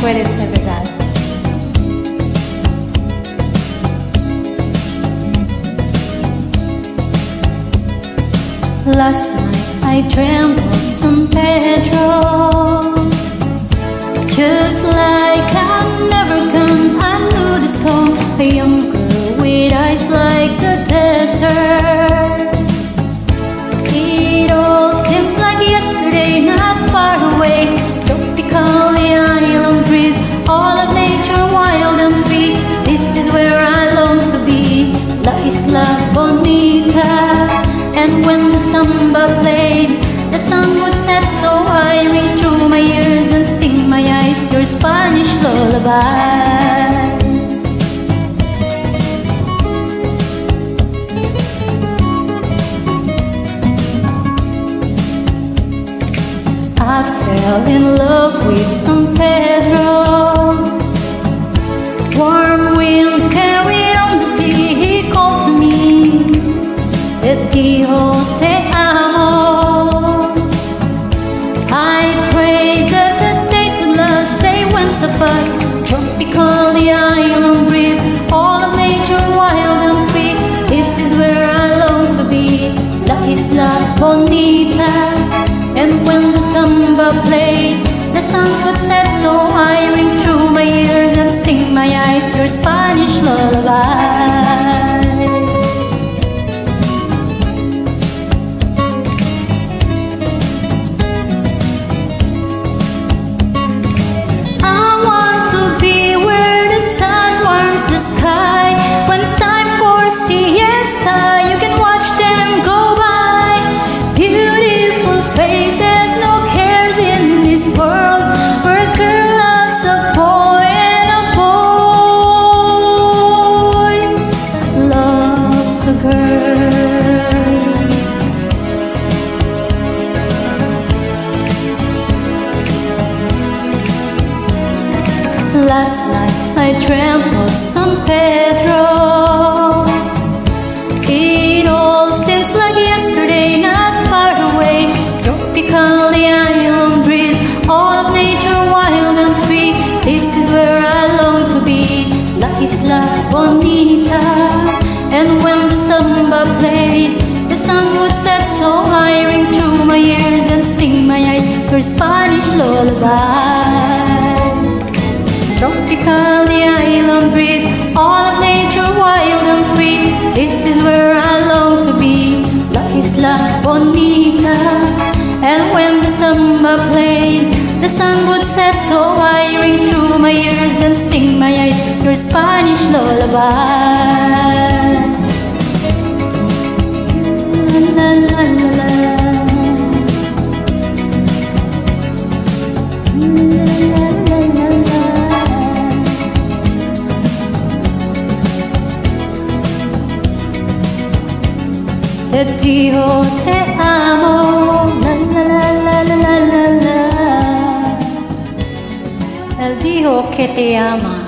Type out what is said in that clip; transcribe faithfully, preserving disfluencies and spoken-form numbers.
puede ser verdad. Last night I dreamt of San Pedro, just like I've never gone. I knew the song, a young girl with eyes like the desert. It all seems like yesterday, not far away. Tropical island breeze, all of nature wild and free. This is where I long to be, La Isla Bonita. And when the samba played, the sun would set so high, ring through my ears and sting my eyes, your Spanish lullaby. I fell in love with San Pedro. Warm wind carried on the sea, he called to me, te dijo te amo. I prayed that the days would last, they went so fast. Tropical the island breeze, all of nature wild and free. This is where I long to be, La Isla Bonita. And when the samba played, the sun would set so high, ring through my ears and sting my eyes, your Spanish lullaby. Last night I dreamt of San Pedro. It all seems like yesterday, not far away. Tropical the island breeze, all of nature wild and free. This is where I long to be, La Isla Bonita. And when the samba played, the sun would set so high, ring through my ears and sting my eyes, your Spanish lullaby. Tropical the island breeze, all of nature wild and free. This is where I long to be, La Isla Bonita. And when the samba played, the sun would set so high, ring through my ears and sting my eyes, your Spanish lullaby. La, la, la, la. Te dijo te amo, la la la la la la la. Él dijo que te ama.